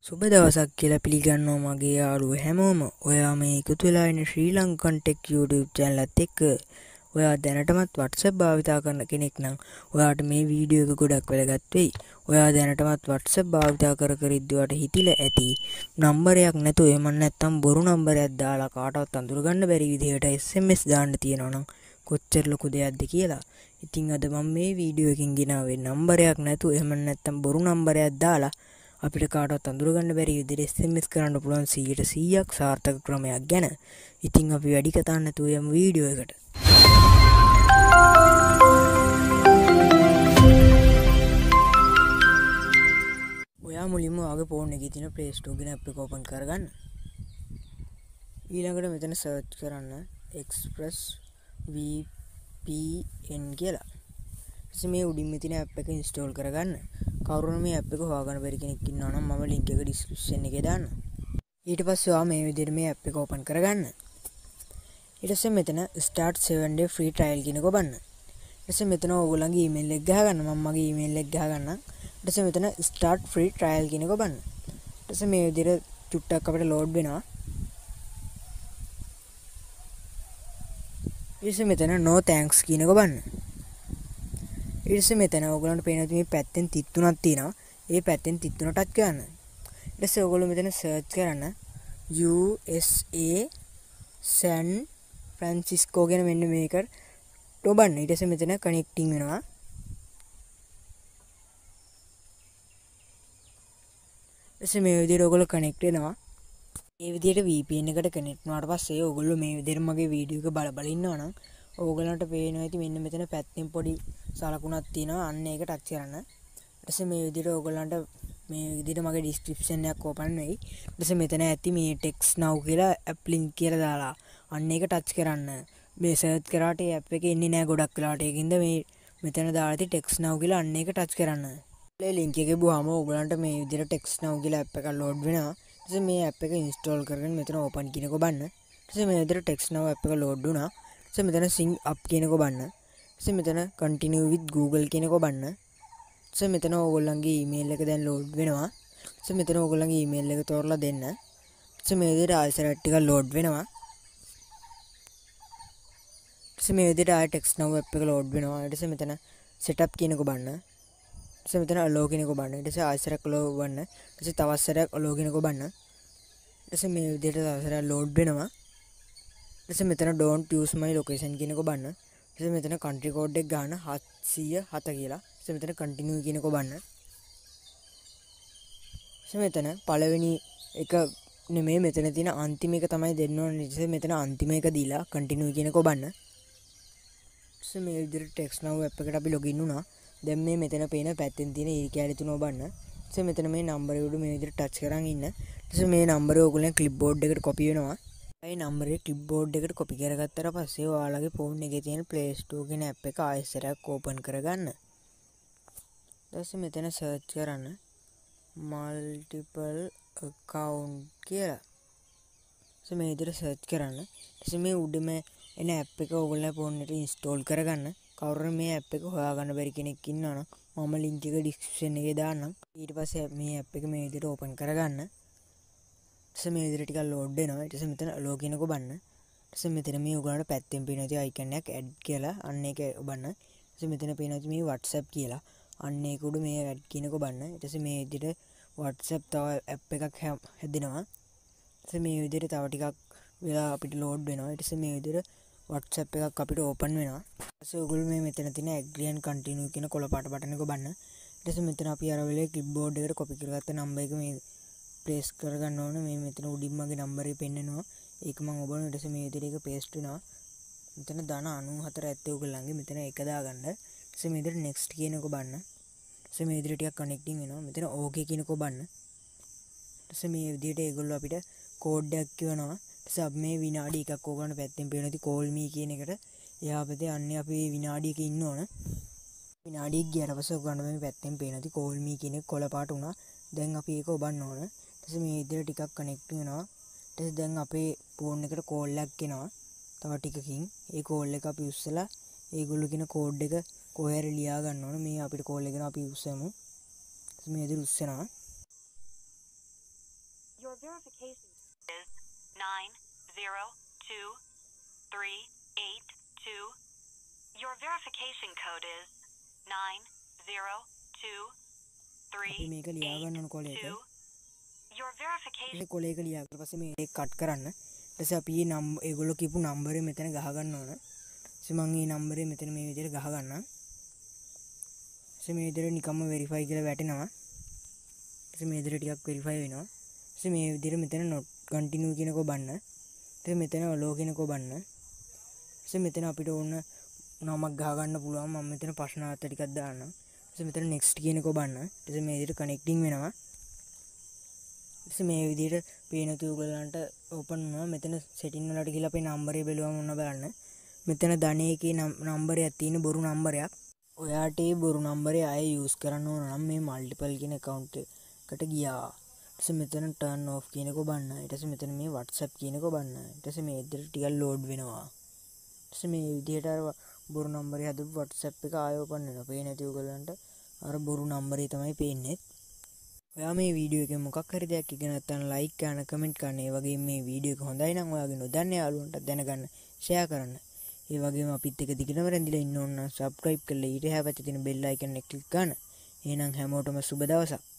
සුබ දවසක් කියලා පිළිගන්නවා මගේ යාළුවෝ හැමෝම. ඔයා මේ එකතු වෙලා ඉන්න Sri Lankan tech YouTube channel එකත් එක්ක ඔයා දැනටමත් WhatsApp භාවිතා කරන කෙනෙක් නම් ඔයාට මේ වීඩියෝ එක ගොඩක් වැදගත් වෙයි. ඔයා දැනටමත් WhatsApp භාවිතා කර ඉද්දුවට හිතිලා ඇති නම්බරයක් නැතුව එහෙම නැත්නම් බොරු නම්බරයක් දාලා කාටවත් අඳුරගන්න බැරි විදිහට SMS දාන්න තියෙනවා නම් කොච්චර ලොකු දෙයක්ද කියලා. ඉතින් අද මම මේ වීඩියෝ එකකින් ගෙනාවේ නම්බරයක් නැතුව එහෙම නැත්නම් බොරු නම්බරයක් දාලා අපිට කාටවත් අඳුරගන්න බැරි විදිහට SMS කරන්න පුළුවන් 100%ක් සාර්ථක ක්‍රමයක් ගැන. ඉතින් අපි වැඩි කතා නැතුව යමු වීඩියෝ එකට. ඔයා මුලින්ම ඔයාගේ ෆෝන් එකේ තියෙන Play Store කියන app එක open කරගන්න. ඊළඟට මෙතන search කරන්න Express VPN කියලා. මේ උඩින්ම තියෙන app එක install කරගන්න. කවුරුන මේ app එක හොයාගන්න බැරි කෙනෙක් ඉන්නවා නම් මම link එක description එකේ දාන්න. ඊට පස්සේ ඔයා මේ විදිහට මේ app එක open කරගන්න. ඊට පස්සේ මෙතන start 7 day free trial කියන එක ඔබන්න. ඊට පස්සේ මෙතන ඕගොල්ලන්ගේ email එක ගහගන්න. මම මගේ email එක ගහගන්නම්. ඊට පස්සේ මෙතන start free trial කියන එක ඔබන්න. ඊට පස්සේ මේ විදිහට චුට්ටක් අපිට load වෙනවා. ඊට පස්සේ මෙතන no thanks කියන එක ඔබන්න. ඊට පස්සේ මෙතන ඔයගොල්ලන්ට පේනවා මේ පැත්තෙන් තිත් තුනක් තියෙනවා. ඒ පැත්තෙන් තිත් තුන ටච් කරන්න. ඊට පස්සේ ඔයගොල්ලෝ මෙතන සර්ච් කරන්න USA San Francisco කියන මෙන්න මේකට ඔබන්න. ඊට පස්සේ මෙතන කනෙක්ටිං වෙනවා. ඊට පස්සේ මේ විදිහට ඔයගොල්ලෝ කනෙක්ට් වෙනවා. මේ විදිහට VPN එකට කනෙක්ට් වුණාට පස්සේ ඔයගොල්ලෝ මේ විදිහට මගේ වීඩියෝ එක බල ඉන්නවා නම් ඕගලන්ට පේනවා ඇති මෙන්න මෙතන පැත්තෙන් පොඩි සලකුණක් තියෙනවා. අන්න ඒක ටච් කරන්න. ඊට පස්සේ මේ විදිහට ඕගලන්ට මේ විදිහට මගේ description එකක් open වෙයි. ඊට පස්සේ මෙතන ඇති මේ text now කියලා app link කියලා දාලා අන්න ඒක ටච් කරන්න. මේ search කරාට ඒ app එකේ එන්නේ නැහැ ගොඩක් වෙලාවට. ඒකින්ද මේ මෙතන දාලා තියෙන text now කියලා අන්න ඒක ටච් කරන්න. මේ link එකේ බුවාම ඕගලන්ට මේ විදිහට text now කියලා app එකක් load වෙනවා. ඊට පස්සේ මේ app එක install කරගෙන මෙතන open කියන එක ඔබන්න. ඊට පස්සේ මේ විදිහට text now app එක load වුණා. ඊට මෙතන sync up කියන එක ඔබන්න. ඊට මෙතන continue with Google කියන එක ඔබන්න. ඊට මෙතන ඕගොල්ලන්ගේ email එක දැන් load වෙනවා. ඊට මෙතන ඕගොල්ලන්ගේ email එක තෝරලා දෙන්න. ඊට මේ විදිහට ආයෙත් ටිකක් load වෙනවා. ඊට මේ විදිහට ආයෙ text now app එක load වෙනවා. ඊට මෙතන setup කියන එක ඔබන්න. ඊට මෙතන allow කියන එක ඔබන්න. ඊට ආයෙත් allow ඔබන්න. ඊට තවත් සැරයක් allow කියන එක ඔබන්න. ඊට මේ විදිහට තවත් සැරයක් load වෙනවා. ඊට මෙතන don't use my location කියන එක ඔබන්න. ඊට මෙතන country code එක ගන්න 707 කියලා. ඊට මෙතන continue කියන එක ඔබන්න. ඊට මෙතන පළවෙනි එක නෙමෙයි මෙතන තියෙන අන්තිම එක තමයි දෙන්න ඕනේ. ඊට මෙතන අන්තිම එක දීලා continue කියන එක ඔබන්න. ඊට මේ විදිහට text now app එකට අපි login වුණා. දැන් මේ මෙතන පේන පැත්තෙන් තියෙන ඊ කැලේ තුන ඔබන්න. ඊට මෙතන මේ number එක උඩ මේ විදිහට touch කරන් ඉන්න. ඊට මේ number එක ඔයගොල්ලන් clipboard එකට copy වෙනවා. මේ නම්බර් එක clipboard එකට copy කරගත්තට පස්සේ ඔයාලගේ phone එකේ තියෙන Play Store කියන app එක ආයෙසරයක් open කරගන්න. ඊට පස්සේ මෙතන search කරන්න multiple account කියලා. ඊට මේ විදිහට search කරන්න. ඊට මේ උඩම එන app එක ඔයගොල්ලෝ phone එකට install කරගන්න. කවුරුහරි මේ app එක හොයාගන්න බැරි කෙනෙක් ඉන්නවනම් මම link එක description එකේ දාන්නම්. ඊට පස්සේ මේ app එක මේ විදිහට open කරගන්න. ඊට මේ විදිහට ටිකක් load වෙනවා. ඊට මෙතන allow කියන එක ඔබන්න. ඊට මෙතන මේ උගලන්ට පැත්තෙන් පේන තියෙන icon එකක් add කියලා අන්න ඒක ඔබන්න. ඊට මෙතන පේන මේ WhatsApp කියලා අන්න ඒක උඩ මේ add කියන එක ඔබන්න. ඊට මේ විදිහට WhatsApp තව app එකක් හැදෙනවා. ඊට මේ විදිහට තව ටිකක් වෙලා අපිට load වෙනවා. ඊට මේ විදිහට WhatsApp එකක් අපිට open වෙනවා. ඊට ඔයගොල්ලෝ මේ මෙතන තියෙන agree and continue කියන කොළ පාට බටන් එක ඔබන්න. ඊට මෙතන අපි අර වෙලේ clipboard එකට copy කරගත්ත number එක මේ press කරගන්න ඕනේ. මේ මෙතන උඩින් මගේ නම්බර් එක පෙන්නනවා. ඒක මම ඔබන ඊට පස්සේ මේ විදිහට ඒක paste වෙනවා. මෙතන ධන 94 ඇත්තේ ඔයගොල්ලන්ගේ මෙතන එක දාගන්න. ඊට පස්සේ මේ විදිහට next කියන එක ඔබන්න. ඊට පස්සේ මේ විදිහට ටිකක් connecting වෙනවා. මෙතන okay කියන එක ඔබන්න. ඊට පස්සේ මේ විදිහට ඒගොල්ලෝ අපිට code එකක් කියවනවා. ඊට පස්සේ අපි මේ විනාඩි එකක් ඕගොල්ලන්ට පැත්තෙන් පේන ඉතින් call me කියන එකට එහා පැත්තේ අන්නේ අපි විනාඩි එකක ඉන්න ඕන. විනාඩියක් ගියාට පස්සේ ඔයගොල්ලන්ට මේ පැත්තෙන් පේන ඉතින් call me කියන එක කොළ පාට වුණා. දැන් අපි ඒක ඔබන්න ඕන. ඊට පස්සේ මේ විදිහට ටිකක් කනෙක්ට් වෙනවා. ඊට පස්සේ දැන් අපේ ෆෝන් එකට කෝල් එකක් එනවා. තව ටිකකින් ඒ කෝල් එක අපි උස්සලා ඒගොල්ලෝ කියන කෝඩ් එක කොහේ හරි ලියා ගන්න ඕන. මේ අපිට කෝල් එක අපි උස්සමු. මේ විදිහට උස්සනවා. verification is 902382. Your verification code is අපි මේක ලියා ගන්න ඕන කොලයක. 902382. Your verification මේ කොලයක ලියා කරලා පස්සේ මේ කට් කරන්න. ඊට පස්සේ අපි මේ ඒගොල්ලෝ කියපු නම්බරේ මෙතන ගහ ගන්න ඕන. ඊට මම මේ නම්බරේ මෙතන මේ විදිහට ගහ ගන්නම්. ඊට මේ විදිහට නිකම්ම වෙරිෆයි කියලා වැටෙනවා. ඊට මේ විදිහට ටිකක් වෙරිෆයි වෙනවා. ඊට මේ විදිහට මෙතන not continue කියන කෝ බන්න. ඊට මෙතන allow කියන කෝ බන්න. ඊට මෙතන අපිට ඕන නමක් ගහ ගන්න පුළුවන්. මම මෙතන ප්‍රශ්නාර්ථ ටිකක් දාන්නම්. ඊට මෙතන next කියන කෝ බන්න. ඊට මේ විදිහට connecting වෙනවා. ඊට මේ විදිහට පේන තුගලන්ට ඕපන් වෙනවා. මෙතන setting වලට ගිහලා අපේ නම්බරේ බැලුවම මොන බලන්න. මෙතන ධනේකේ නම්බරයක් තියෙන බොරු නම්බරයක්. ඔයාට ඒ බොරු නම්බරේ ආයෙ යූස් කරන්න ඕන නම් මේ මල්ටිපල් කියන account එකට ගියා. ඊට පස්සේ මෙතන turn off කියන එක බන්න. ඊට පස්සේ මෙතන මේ WhatsApp කියන එක බන්න. ඊට පස්සේ මේ විදිහට ටිකක් load වෙනවා. ඊට පස්සේ මේ විදිහට අර බොරු නම්බරේ හදපු WhatsApp එක ආයෙ open වෙනවා. පේන්නේ නැති උගලන්ට අර බොරු නම්බරේ තමයි පේන්නේ. ඔයා මේ වීඩියෝ එකෙන් මොකක් හරි දෙයක් ඉගෙන ගත්තා නම් ලයික් කරන්න, කමෙන්ට් කරන්න. ඒ වගේම මේ වීඩියෝ එක හොඳයි නම් ඔයාගේ නොදන්න යාළුවන්ට දැනගන්න ෂෙයා කරන්න. ඒ වගේම අපිත් එක්ක දිගටම රැඳිලා ඉන්න ඕන නම් subscribe කරලා ඊට එහා පැත්තේ තියෙන bell icon එක click කරන්න. එහෙනම් හැමෝටම සුබ දවසක්.